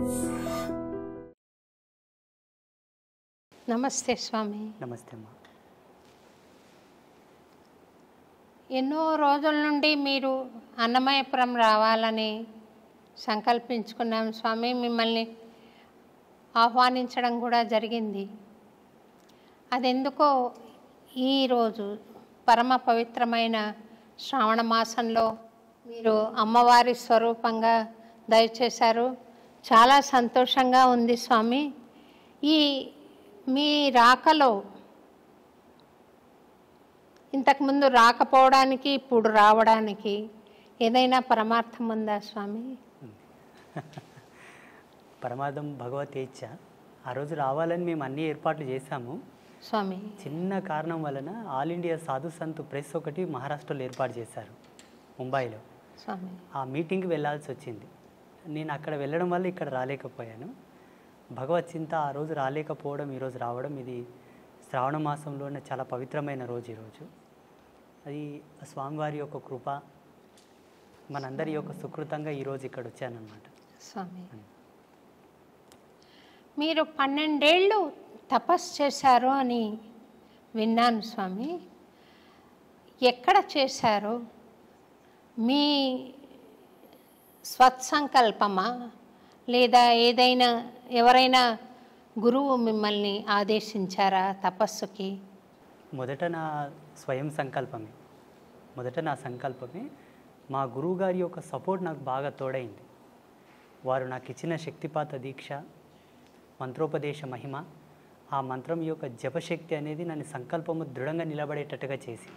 నమస్తే స్వామి. నమస్తే అమ్మా. ఎన్నో రోజుల నుండి మీరు అన్నమయపురం రావాలని సంకల్పించుకున్నాం స్వామి. మిమ్మల్ని ఆహ్వానించడం కూడా జరిగింది. అదెందుకో ఈరోజు పరమ పవిత్రమైన శ్రావణ మాసంలో మీరు అమ్మవారి స్వరూపంగా దయచేశారు. చాలా సంతోషంగా ఉంది స్వామి. ఈ మీ రాకలో ఇంతకుముందు రాకపోవడానికి ఇప్పుడు రావడానికి ఏదైనా పరమార్థం ఉందా స్వామి? పరమార్థం భగవతేచ్ఛ. ఆ రోజు రావాలని మేము అన్ని ఏర్పాట్లు చేశాము స్వామి. చిన్న కారణం వలన ఆల్ ఇండియా సాధు సంత్ ప్రెస్ ఒకటి మహారాష్ట్రలో ఏర్పాటు చేశారు, ముంబైలో. స్వామి, ఆ మీటింగ్కి వెళ్ళాల్సి వచ్చింది. నేను అక్కడ వెళ్ళడం వల్ల ఇక్కడ రాలేకపోయాను. భగవత్ చింత ఆ రోజు రాలేకపోవడం, ఈరోజు రావడం, ఇది శ్రావణ మాసంలోనే చాలా పవిత్రమైన రోజు ఈరోజు. అది స్వామివారి యొక్క కృప, మనందరి యొక్క సుకృతంగా ఈరోజు ఇక్కడ వచ్చానన్నమాట. స్వామి, మీరు 12 ఏళ్ళు తపస్సు చేశారు అని విన్నాను స్వామి. ఎక్కడ చేశారు? మీ స్వత్సంకల్పమా లేదా ఏదైనా ఎవరైనా గురువు మిమ్మల్ని ఆదేశించారా తపస్సుకి? మొదట నా స్వయం సంకల్పమే, నా సంకల్పమే. మా గురువుగారి యొక్క సపోర్ట్ నాకు బాగా తోడైంది. వారు నాకు ఇచ్చిన శక్తిపాత దీక్ష, మంత్రోపదేశ మహిమ, ఆ మంత్రం యొక్క జపశక్తి అనేది నన్ను సంకల్పము దృఢంగా నిలబడేటట్టుగా చేసి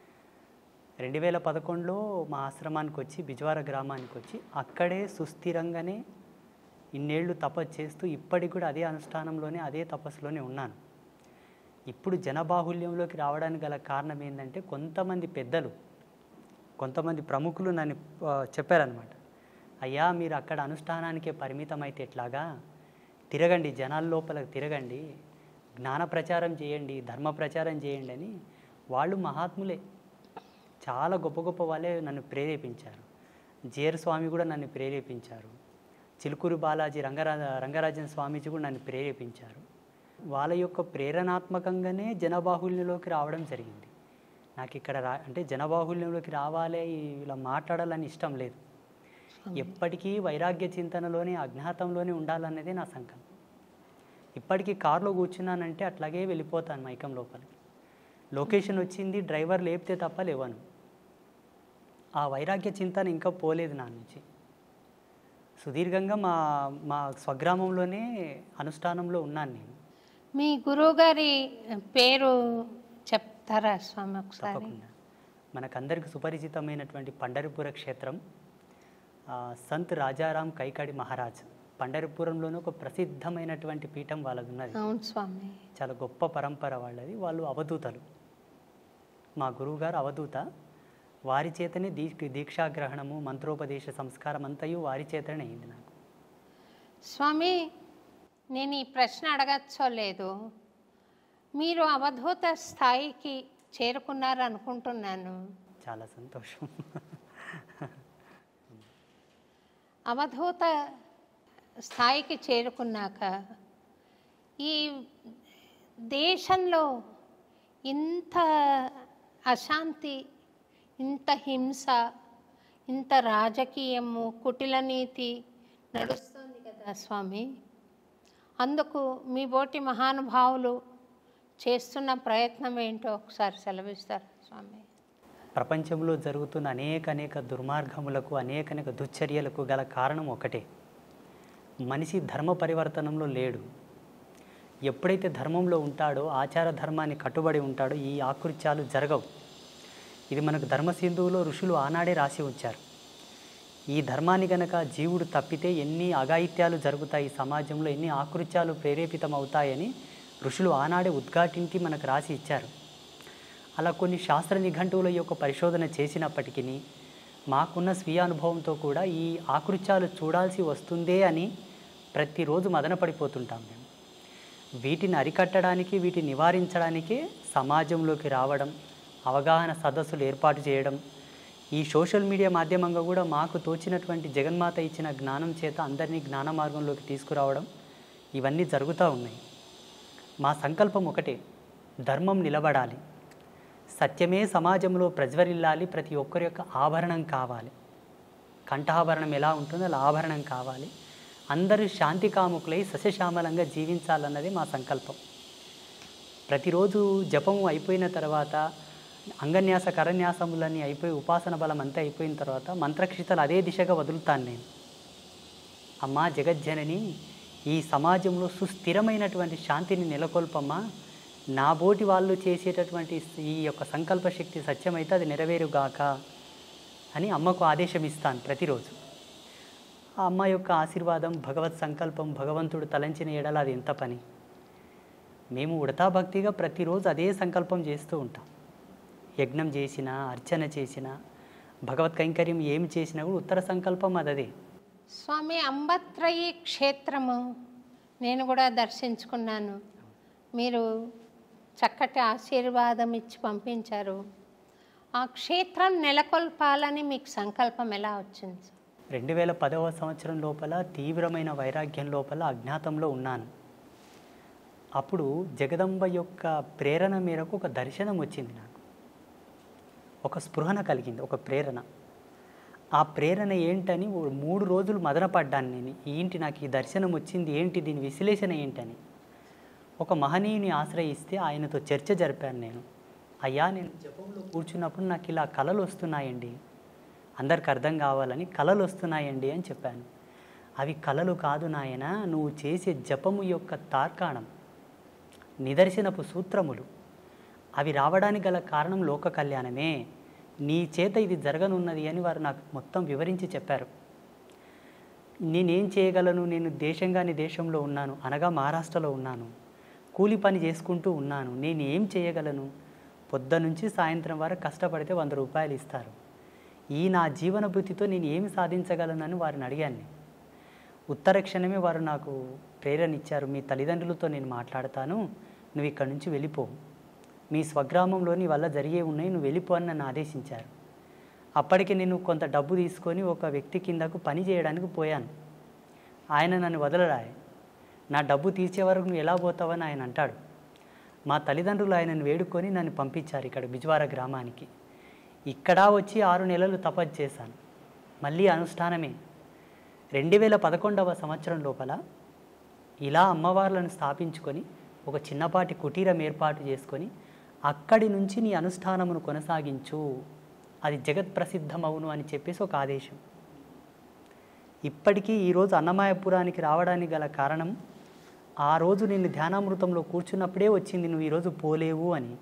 2011లో మా ఆశ్రమానికి వచ్చి బిజ్వార గ్రామానికి వచ్చి అక్కడే సుస్థిరంగానే ఇన్నేళ్ళు తపస్సు చేస్తూ ఇప్పటికి కూడా అదే అనుష్ఠానంలోనే అదే తపస్సులోనే ఉన్నాను. ఇప్పుడు జనబాహుల్యంలోకి రావడానికి గల కారణం ఏంటంటే కొంతమంది పెద్దలు, కొంతమంది ప్రముఖులు నన్ను చెప్పారనమాట. అయ్యా, మీరు అక్కడ అనుష్ఠానానికే పరిమితం అయితే ఎట్లాగా, తిరగండి, జనాల లోపలికి తిరగండి, జ్ఞాన ప్రచారం చేయండి, ధర్మ ప్రచారం చేయండి అని. వాళ్ళు మహాత్ములే, చాలా గొప్ప గొప్ప వాళ్ళే నన్ను ప్రేరేపించారు. జేర్ స్వామి కూడా నన్ను ప్రేరేపించారు. చిలుకూరు బాలాజీ రంగరాజన్ స్వామీజీ కూడా నన్ను ప్రేరేపించారు. వాళ్ళ యొక్క ప్రేరణాత్మకంగానే జనబాహుల్యంలోకి రావడం జరిగింది. నాకు ఇక్కడ అంటే జనబాహుల్యంలోకి రావాలి, ఇలా మాట్లాడాలని ఇష్టం లేదు. ఎప్పటికీ వైరాగ్య చింతనలోనే, అజ్ఞాతంలోనే ఉండాలనేది నా సంకల్పం. ఇప్పటికీ కారులో కూర్చున్నానంటే అట్లాగే వెళ్ళిపోతాను మైకం లోపలికి. లొకేషన్ వచ్చింది, డ్రైవర్ లేపితే తప్ప లేవను. ఆ వైరాగ్య చింతన ఇంకా పోలేదు నా నుంచి. సుదీర్ఘంగా మా స్వగ్రామంలోనే అనుష్ఠానంలో ఉన్నాను నేను. మీ గురువుగారి పేరు చెప్తారా స్వామి ఒకసారి? తప్పకుండా. మనకందరికి సుపరిచితమైనటువంటి పండరిపుర క్షేత్రం, సంత్ రాజారాం కైకాడి మహారాజ్. పండరిపురంలోనే ఒక ప్రసిద్ధమైనటువంటి పీఠం వాళ్ళది ఉన్నది. అవును స్వామి. చాలా గొప్ప పరంపర వాళ్ళది. వాళ్ళు అవధూతలు. మా గురువుగారు అవధూత. వారి చేతనే దీక్షాగ్రహణము, మంత్రోపదేశ సంస్కారం అంతయు వారి చేతనే అయింది నాకు. స్వామి, నేను ఈ ప్రశ్న అడగచ్చో లేదు, మీరు అవధూత స్థాయికి చేరుకున్నారు అనుకుంటున్నాను. చాలా సంతోషం. అవధూత స్థాయికి చేరుకున్నాక ఈ దేశంలో ఇంత అశాంతి, ఇంత హింస, ఇంత రాజకీయము, కుటిల నీతి నడుస్తుంది కదా స్వామి. అందుకు మీ బోటి మహానుభావులు చేస్తున్న ప్రయత్నం ఏంటో ఒకసారి సెలవిస్తారు స్వామి. ప్రపంచంలో జరుగుతున్న అనేక దుర్మార్గములకు, అనేక దుశ్చర్యలకు గల కారణం ఒకటే, మనిషి ధర్మ పరివర్తనంలో లేడు. ఎప్పుడైతే ధర్మంలో ఉంటాడో, ఆచార ధర్మాన్ని కట్టుబడి ఉంటాడో, ఈ ఆకృత్యాలు జరగవు. ఇది మనకు ధర్మసింధువులో ఋషులు ఆనాడే రాసి ఉంచారు. ఈ ధర్మాన్ని గనక జీవుడు తప్పితే ఎన్ని అఘాయిత్యాలు జరుగుతాయి సమాజంలో, ఎన్ని ఆకృత్యాలు ప్రేరేపితం అవుతాయని ఋషులు ఆనాడే ఉద్ఘాటించి మనకు రాసి ఇచ్చారు. అలా కొన్ని శాస్త్ర నిఘంటువుల యొక్క పరిశోధన చేసినప్పటికీ మాకున్న స్వీయ అనుభవంతో కూడా ఈ ఆకృత్యాలు చూడాల్సి వస్తుందే అని ప్రతిరోజు మదన పడిపోతుంటాం మేము. వీటిని అరికట్టడానికి, వీటిని నివారించడానికే సమాజంలోకి రావడం, అవగాహన సదస్సులు ఏర్పాటు చేయడం, ఈ సోషల్ మీడియా మాధ్యమంగా కూడా మాకు తోచినటువంటి జగన్మాత ఇచ్చిన జ్ఞానం చేత అందరినీ జ్ఞాన మార్గంలోకి తీసుకురావడం ఇవన్నీ జరుగుతూ ఉన్నాయి. మా సంకల్పం ఒకటే, ధర్మం నిలబడాలి, సత్యమే సమాజంలో ప్రజ్వరిల్లాలి, ప్రతి ఒక్కరి యొక్క ఆభరణం కావాలి. కంఠాభరణం ఎలా ఉంటుందో అలా ఆభరణం కావాలి. అందరూ శాంతి కాముకులై సస్యశ్యామలంగా జీవించాలన్నది మా సంకల్పం. ప్రతిరోజు జపము అయిపోయిన తర్వాత అంగన్యాస కరన్యాసములన్నీ అయిపోయి ఉపాసన బలం అంతా అయిపోయిన తర్వాత మంత్రక్షితలు అదే దిశగా వదులుతాను నేను. అమ్మా జగజ్జనని, ఈ సమాజంలో సుస్థిరమైనటువంటి శాంతిని నెలకొల్పమ్మా, నా బోటి వాళ్ళు చేసేటటువంటి ఈ యొక్క సంకల్ప శక్తి సత్యమైతే అది నెరవేరుగాక అని అమ్మకు ఆదేశం ఇస్తాను ప్రతిరోజు. ఆ అమ్మ యొక్క ఆశీర్వాదం, భగవత్ సంకల్పం, భగవంతుడు తలంచిన ఎడల అది ఎంత పని. మేము ఉడతా భక్తిగా ప్రతిరోజు అదే సంకల్పం చేస్తూ ఉంటాం. యజ్ఞం చేసినా, అర్చన చేసినా, భగవత్ కైంకర్యం ఏమి చేసినా కూడా ఉత్తర సంకల్పం అదే. స్వామి, అంబత్రయి క్షేత్రము నేను కూడా దర్శించుకున్నాను. మీరు చక్కటి ఆశీర్వాదం ఇచ్చి పంపించారు. ఆ క్షేత్రం నెలకొల్పాలని మీకు సంకల్పం ఎలా వచ్చింది? 2010వ సంవత్సరం లోపల తీవ్రమైన వైరాగ్యం లోపల అజ్ఞాతంలో ఉన్నాను. అప్పుడు జగదంబ యొక్క ప్రేరణ మేరకు ఒక దర్శనం వచ్చింది నాకు. ఒక స్పృహణ కలిగింది, ఒక ప్రేరణ. ఆ ప్రేరణ ఏంటని 3 రోజులు మదనపడ్డాను నేను. ఏంటి నాకు ఈ దర్శనం వచ్చింది, ఏంటి దీని విశ్లేషణ ఏంటని. ఒక మహనీయుని ఆశ్రయిస్తే ఆయనతో చర్చ జరిపాను నేను. అయ్యా, నేను జపంలో కూర్చున్నప్పుడు నాకు ఇలా కళలు వస్తున్నాయండి, అందరికి అర్థం కావాలని కళలు వస్తున్నాయండి అని చెప్పాను. అవి కళలు కాదు నాయన, నువ్వు చేసే జపము యొక్క తార్కాణం, నిదర్శనపు సూత్రములు. అవి రావడానికి గల కారణం లోక కళ్యాణమే. నీ చేత ఇది జరగనున్నది అని వారు నాకు మొత్తం వివరించి చెప్పారు. నేనేం చేయగలను? నేను దేశంగాని దేశంలో ఉన్నాను, అనగా మహారాష్ట్రలో ఉన్నాను, కూలి పని చేసుకుంటూ ఉన్నాను. నేను ఏం చేయగలను? పొద్దునుంచి సాయంత్రం వరకు కష్టపడితే 100 రూపాయలు ఇస్తారు. ఈ నా జీవన భృతితో నేను ఏమి సాధించగలనని వారిని అడిగాను. ఉత్తర క్షణమే వారు నాకు ప్రేరణ ఇచ్చారు. మీ తల్లిదండ్రులతో నేను మాట్లాడతాను, నువ్వు ఇక్కడి నుంచి వెళ్ళిపో, మీ స్వగ్రామంలో నీ వల్ల జరిగే ఉన్నాయి, నువ్వు వెళ్ళిపో అని నన్ను ఆదేశించారు. అప్పటికి నేను కొంత డబ్బు తీసుకొని ఒక వ్యక్తి కిందకు పని చేయడానికి పోయాను. ఆయన నన్ను వదలరాయి. నా డబ్బు తీర్చే వరకు నువ్వు ఎలా పోతావని ఆయన అంటాడు. మా తల్లిదండ్రులు ఆయనను వేడుకొని నన్ను పంపించారు ఇక్కడ బిజ్వార గ్రామానికి. ఇక్కడ వచ్చి 6 నెలలు తపస్సు చేశాను. మళ్ళీ అనుష్ఠానమే. 2011వ సంవత్సరం లోపల ఇలా అమ్మవార్లను స్థాపించుకొని ఒక చిన్నపాటి కుటీరం ఏర్పాటు చేసుకొని అక్కడి నుంచి నీ అనుష్ఠానమును కొనసాగించు, అది జగత్ ప్రసిద్ధమవును అని చెప్పేసి ఒక ఆదేశం. ఇప్పటికీ ఈరోజు అన్నమాయపురానికి రావడానికి గల కారణం, ఆ రోజు నేను ధ్యానామృతంలో కూర్చున్నప్పుడే వచ్చింది, నువ్వు ఈరోజు పోలేవు అని.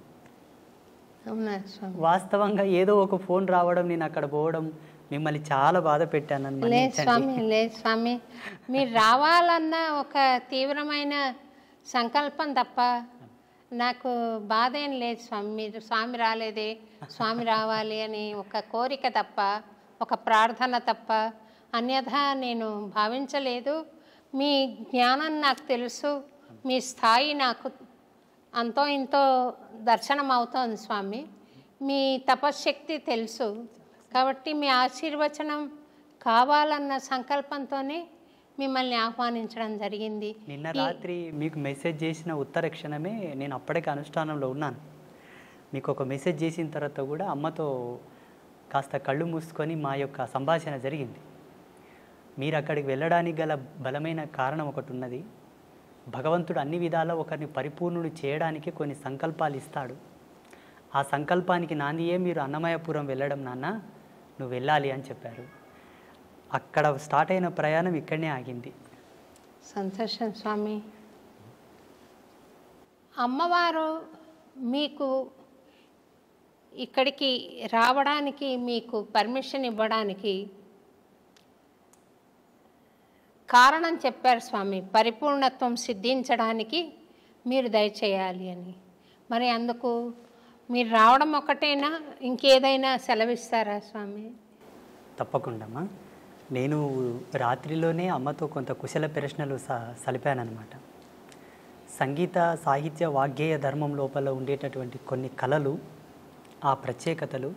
వాస్తవంగా ఏదో ఒక ఫోన్ రావడం, నేను అక్కడ పోవడం, మిమ్మల్ని చాలా బాధ పెట్టాను. లేదు స్వామి, లేదు స్వామి, మీరు రావాలన్న ఒక తీవ్రమైన సంకల్పం తప్ప నాకు బాధ ఏం లేదు స్వామి. మీరు స్వామి రాలేదే, స్వామి రావాలి అని ఒక కోరిక తప్ప, ఒక ప్రార్థన తప్ప అన్యథా నేను భావించలేదు. మీ జ్ఞానం నాకు తెలుసు, మీ స్థాయి నాకు అంతో ఇంతో దర్శనం అవుతోంది స్వామి. మీ తపశ్శక్తి తెలుసు కాబట్టి మీ ఆశీర్వచనం కావాలన్న సంకల్పంతోనే మిమ్మల్ని ఆహ్వానించడం జరిగింది. నిన్న రాత్రి మీకు మెసేజ్ చేసిన ఉత్తర క్షణమే నేను అప్పటికే అనుష్ఠానంలో ఉన్నాను. మీకు ఒక మెసేజ్ చేసిన తర్వాత కూడా అమ్మతో కాస్త కళ్ళు మూసుకొని మా యొక్క సంభాషణ జరిగింది. మీరు అక్కడికి వెళ్ళడానికి గల బలమైన కారణం ఒకటి ఉన్నది. భగవంతుడు అన్ని విధాలా ఒకరిని పరిపూర్ణుడు చేయడానికి కొన్ని సంకల్పాలు ఇస్తాడు. ఆ సంకల్పానికి నాందియే మీరు అన్నమయపురం వెళ్ళడం నాన్న, నువ్వు వెళ్ళాలి అని చెప్పారు. అక్కడ స్టార్ట్ అయిన ప్రయాణం ఇక్కడనే ఆగింది. సంతోషం స్వామి. అమ్మవారు మీకు ఇక్కడికి రావడానికి మీకు పర్మిషన్ ఇవ్వడానికి కారణం చెప్పారు స్వామి. పరిపూర్ణత్వం సిద్ధించడానికి మీరు దయచేయాలి అని. మరి అందుకు మీరు రావడం ఒకటేనా, ఇంకేదైనా సెలవిస్తారా స్వామి? తప్పకుండా. నేను రాత్రిలోనే అమ్మతో కొంత కుశల ప్రశ్నలు సలిపానమాట. సంగీత సాహిత్య వాగ్గేయ ధర్మం లోపల ఉండేటటువంటి కొన్ని కళలు, ఆ ప్రత్యేకతలు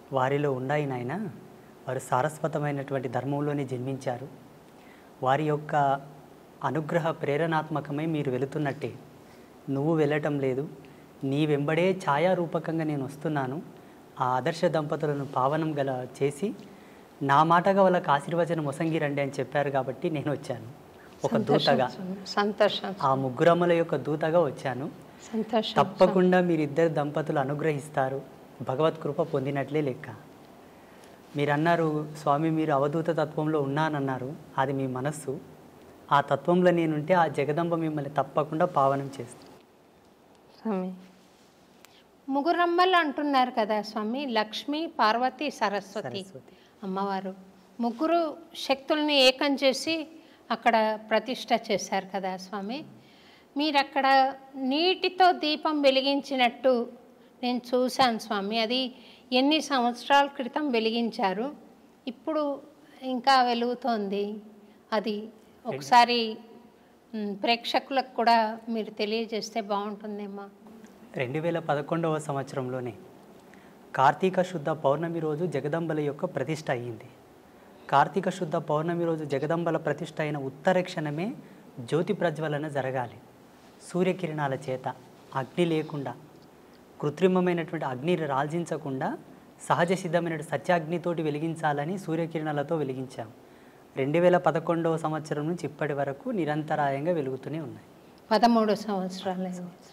వారిలో ఉన్నాయి నాయన. వారు సారస్వతమైనటువంటి ధర్మంలోనే జన్మించారు. వారి యొక్క అనుగ్రహ ప్రేరణాత్మకమై మీరు వెళుతున్నట్టే. నువ్వు వెళ్ళటం లేదు, నీ వెంబడే ఛాయారూపకంగా నేను వస్తున్నాను. ఆ ఆదర్శ దంపతులను పావనం గల చేసి నా మాటగా వాళ్ళకి ఆశీర్వచనం మొసంగిరండి అని చెప్పారు కాబట్టి నేను వచ్చాను. ఒక దూతగా, సంతోషం. ఆ ముగ్గురమ్మల యొక్క దూతగా వచ్చాను. సంతోషం. తప్పకుండా మీరిద్దరు దంపతులు అనుగ్రహిస్తారు, భగవత్ కృప పొందినట్లే లెక్క. మీరు అన్నారు స్వామి, మీరు అవధూత తత్వంలో ఉన్నానన్నారు. అది మీ మనస్సు. ఆ తత్వంలో నేనుంటే ఆ జగదంబ మిమ్మల్ని తప్పకుండా పావనం చేస్తుంది. స్వామి, ముగ్గురమ్మలు అంటున్నారు కదా స్వామి, లక్ష్మి, పార్వతి, సరస్వతి అమ్మవారు. ముగ్గురు శక్తుల్ని ఏకం చేసి అక్కడ ప్రతిష్ట చేశారు కదా స్వామి. మీరు అక్కడ నీటితో దీపం వెలిగించినట్టు నేను చూశాను స్వామి. అది ఎన్ని సంవత్సరాల క్రితం వెలిగించారు, ఇప్పుడు ఇంకా వెలుగుతోంది. అది ఒకసారి ప్రేక్షకులకు కూడా మీరు తెలియజేస్తే బాగుంటుందేమో. 2011వ సంవత్సరంలోనే కార్తీక శుద్ధ పౌర్ణమి రోజు జగదంబల యొక్క ప్రతిష్ట అయ్యింది. కార్తీక శుద్ధ పౌర్ణమి రోజు జగదంబల ప్రతిష్ట అయిన ఉత్తర క్షణమే జ్యోతి ప్రజ్వలన జరగాలి. సూర్యకిరణాల చేత, అగ్ని లేకుండా, కృత్రిమమైనటువంటి అగ్నిని రాల్జించకుండా సహజ సిద్ధమైన సత్యాగ్నితోటి వెలిగించాలని సూర్యకిరణాలతో వెలిగించాం. 2011వ సంవత్సరం నుంచి ఇప్పటి వరకు నిరంతరాయంగా వెలుగుతూనే ఉన్నాయి. 13 సంవత్సరాలు.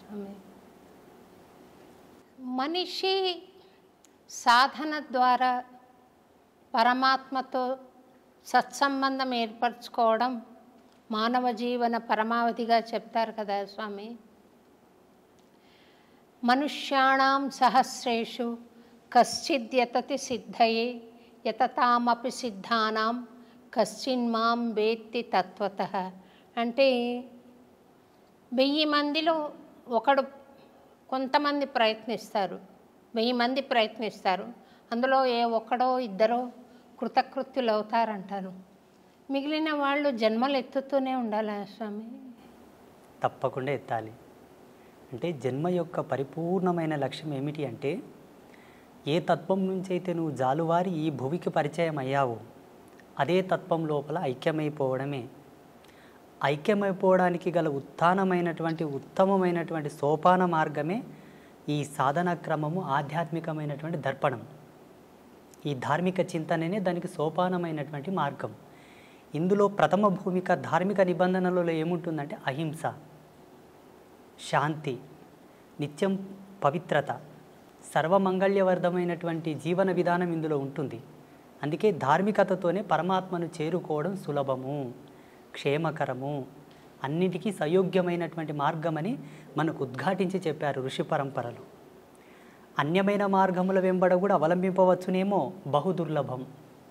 మనిషి సాధన ద్వారా పరమాత్మతో సత్సంబంధం ఏర్పరచుకోవడం మానవ జీవన పరమావధిగా చెప్తారు కదా స్వామి. మనుష్యాణం సహస్రేషు కశ్చిద్యతతి సిద్ధయే యతతామపి సిద్ధానాం కశ్చిన్మాం వేత్తి తత్వతః. అంటే 1000 మందిలో ఒకడు, కొంతమంది ప్రయత్నిస్తారు, 1000 మంది ప్రయత్నిస్తారు, అందులో ఏ ఒక్కడో ఇద్దరో కృతకృత్యులు అవుతారంటారు. మిగిలిన వాళ్ళు జన్మలు ఎత్తుతూనే ఉండాలా స్వామి? తప్పకుండా ఎత్తాలి. అంటే జన్మ యొక్క పరిపూర్ణమైన లక్ష్యం ఏమిటి అంటే, ఏ తత్వం నుంచి అయితే నువ్వు జాలువారి ఈ భువికి పరిచయం అయ్యావో అదే తత్వం లోపల ఐక్యమైపోవడమే. ఐక్యమైపోవడానికి గల ఉత్తమమైనటువంటి సోపాన మార్గమే ఈ సాధన క్రమము, ఆధ్యాత్మికమైనటువంటి దర్పణం. ఈ ధార్మిక చింతననే దానికి సోపానమైనటువంటి మార్గం. ఇందులో ప్రథమ భూమిక ధార్మిక నిబంధనలలో ఏముంటుందంటే అహింస, శాంతి, నిత్యం పవిత్రత, సర్వమంగళ్యవర్ధమైనటువంటి జీవన విధానం ఇందులో ఉంటుంది. అందుకే ధార్మికతతోనే పరమాత్మను చేరుకోవడం సులభము, క్షేమకరము, అన్నిటికీ సయోగ్యమైనటువంటి మార్గమని మనకు ఉద్ఘాటించి చెప్పారు ఋషి పరంపరలు. అన్యమైన మార్గముల వెంబడ కూడా అవలంబింపవచ్చునేమో, బహుదుర్లభం,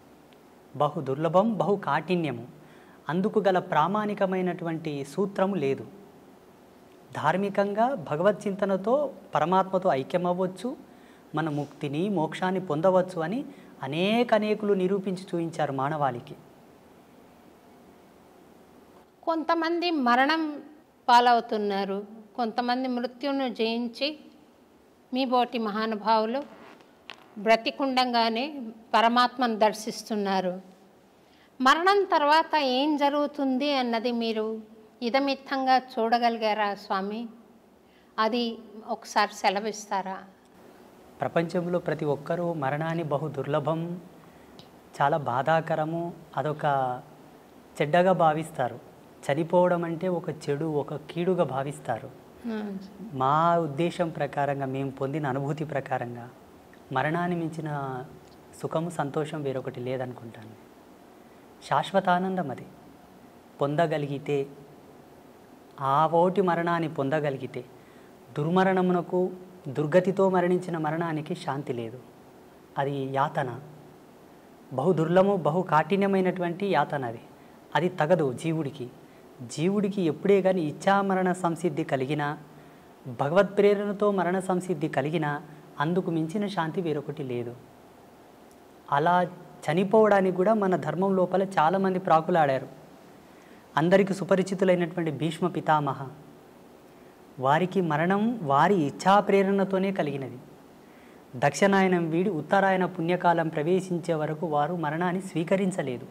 బహు కాఠిన్యము. అందుకు గల ప్రామాణికమైనటువంటి సూత్రము లేదు. ధార్మికంగా భగవద్చింతనతో పరమాత్మతో ఐక్యమవ్వచ్చు, మన ముక్తిని, మోక్షాన్ని పొందవచ్చు అని అనేకులు నిరూపించి చూపించారు మానవాళికి. కొంతమంది మరణం పాలవుతున్నారు, కొంతమంది మృత్యును జయించి మీ బోటి మహానుభావులు బ్రతికుండంగానే పరమాత్మను దర్శిస్తున్నారు. మరణం తర్వాత ఏం జరుగుతుంది అన్నది మీరు ఇదమిత్తంగా చూడగలిగారా స్వామి? అది ఒకసారి సెలవిస్తారా? ప్రపంచంలో ప్రతి ఒక్కరూ మరణాన్ని బహు దుర్లభం, చాలా బాధాకరము, అదొక చెడ్డగా భావిస్తారు. చనిపోవడం అంటే ఒక చెడు, ఒక కీడుగా భావిస్తారు. మా ఉద్దేశం ప్రకారంగా, మేము పొందిన అనుభూతి ప్రకారంగా మరణాన్ని మించిన సుఖము, సంతోషం వేరొకటి లేదనుకుంటాను. శాశ్వతానందం అది పొందగలిగితే, ఆ ఓటి మరణాన్ని పొందగలిగితే, దుర్మరణమునకు, దుర్గతితో మరణించిన మరణానికి శాంతి లేదు. అది యాతన, బహు కాఠిన్యమైనటువంటి యాతన. అది తగదు జీవుడికి. జీవుడికి ఎప్పుడే కానీ ఇచ్ఛామరణ సంసిద్ధి కలిగినా, భగవత్ ప్రేరణతో మరణ సంసిద్ధి కలిగినా అందుకు మించిన శాంతి వేరొకటి లేదు. అలా చనిపోవడానికి కూడా మన ధర్మం లోపల చాలామంది ప్రాకులాడారు. అందరికీ సుపరిచితులైనటువంటి భీష్మ పితామహ, వారికి మరణం వారి ఇచ్ఛా ప్రేరణతోనే కలిగినది. దక్షిణాయనం వీడి ఉత్తరాయణ పుణ్యకాలం ప్రవేశించే వరకు వారు మరణాన్ని స్వీకరించలేదు.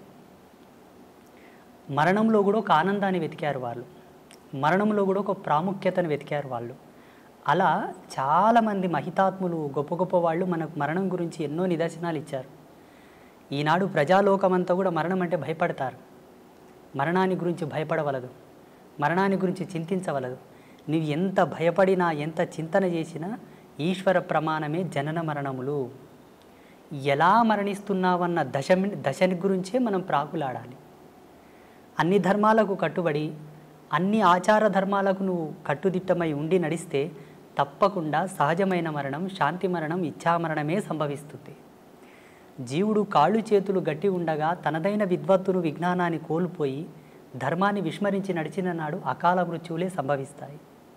మరణంలో కూడా ఒక ఆనందాన్ని వెతికారు వాళ్ళు, మరణంలో కూడా ఒక ప్రాముఖ్యతను వెతికారు వాళ్ళు. అలా చాలామంది మహితాత్ములు, గొప్ప గొప్ప వాళ్ళు మనకు మరణం గురించి ఎన్నో నిదర్శనాలు ఇచ్చారు. ఈనాడు ప్రజాలోకమంతా కూడా మరణం అంటే భయపడతారు. మరణాన్ని గురించి భయపడవలదు, మరణాన్ని గురించి చింతించవలదు. నువ్వు ఎంత భయపడినా, ఎంత చింతన చేసినా ఈశ్వర ప్రమాణమే జనన మరణములు. ఎలా మరణిస్తున్నావన్న దశని గురించే మనం ప్రాకులాడాలి. అన్ని ధర్మాలకు కట్టుబడి, అన్ని ఆచార ధర్మాలకు నువ్వు కట్టుదిట్టమై ఉండి నడిస్తే తప్పకుండా సహజమైన మరణం, శాంతి మరణం, ఇచ్ఛామరణమే సంభవిస్తుంది. జీవుడు కాళ్ళు చేతులు గట్టి ఉండగా తనదైన విద్వత్తును, విజ్ఞానాన్ని కోల్పోయి ధర్మాన్ని విస్మరించి నడిచిన నాడు అకాల మృత్యువులే సంభవిస్తాయి.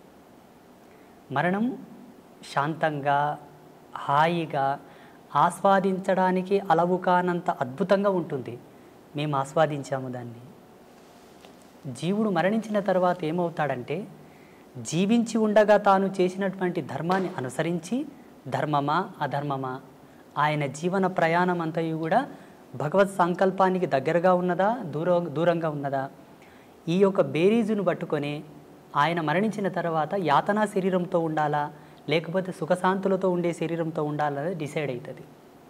మరణం శాంతంగా, హాయిగా, ఆస్వాదించడానికి అలవు కానంత అద్భుతంగా ఉంటుంది. మేము ఆస్వాదించాము దాన్ని. జీవుడు మరణించిన తర్వాత ఏమవుతాడంటే, జీవించి ఉండగా తాను చేసినటువంటి ధర్మాన్ని అనుసరించి ధర్మమా అధర్మమా, ఆయన జీవన ప్రయాణం అంతయు కూడా భగవత్ సంకల్పానికి దగ్గరగా ఉన్నదా, దూరంగా ఉన్నదా, ఈ యొక్క బేరీజును పట్టుకొని ఆయన మరణించిన తర్వాత యాతనా శరీరంతో ఉండాలా, లేకపోతే సుఖశాంతులతో ఉండే శరీరంతో ఉండాలనేది డిసైడ్ అవుతుంది.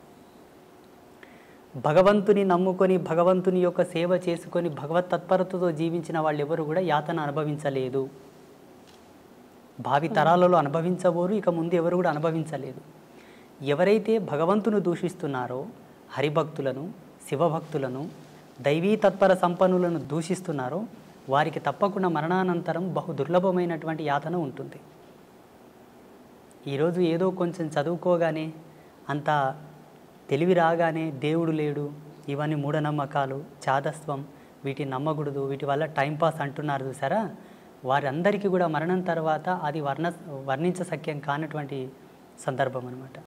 భగవంతుని నమ్ముకొని, భగవంతుని యొక్క సేవ చేసుకొని, భగవత్ తత్పరతతో జీవించిన వాళ్ళు ఎవరు కూడా యాతన అనుభవించలేదు. భావి తరాలలో అనుభవించబోరు, ఇక ముందు ఎవరు కూడా అనుభవించలేదు. ఎవరైతే భగవంతుని దూషిస్తున్నారో, హరిభక్తులను, శివభక్తులను, దైవీ తత్పర సంపన్నులను దూషిస్తున్నారో వారికి తప్పకుండా మరణానంతరం బహు దుర్లభమైనటువంటి యాతన ఉంటుంది. ఈరోజు ఏదో కొంచెం చదువుకోగానే, అంత తెలివి రాగానే దేవుడు లేడు, ఇవన్నీ మూఢనమ్మకాలు, చాదస్వం, వీటిని నమ్మకూడదు, వీటి వల్ల టైంపాస్ అంటున్నారు చూసారా, వారందరికీ కూడా మరణం తర్వాత అది వర్ణించశక్యం కానటువంటి సందర్భం అన్నమాట.